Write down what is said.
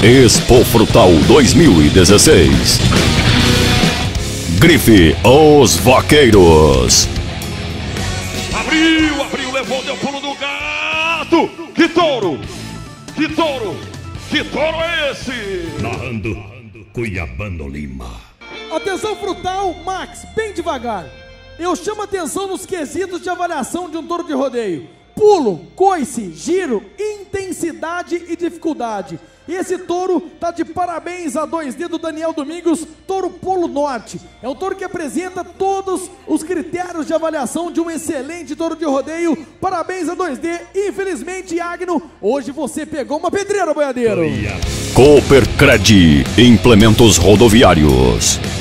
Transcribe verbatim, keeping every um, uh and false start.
Expo Frutal dois mil e dezesseis. Grife Os Vaqueiros. Abriu, abriu, levou, deu pulo do gato. Que touro, que touro, que touro é esse? Narrando Cuiabano Lima. Atenção frutal, Max, bem devagar. Eu chamo atenção nos quesitos de avaliação de um touro de rodeio: pulo, coice, giro, intensidade e dificuldade. Esse touro tá de parabéns a dois D do Daniel Domingos, touro Polo Norte. É um touro que apresenta todos os critérios de avaliação de um excelente touro de rodeio. Parabéns a dois D. Infelizmente, Agno, hoje você pegou uma pedreira, boiadeiro. Coopercred, implementos rodoviários.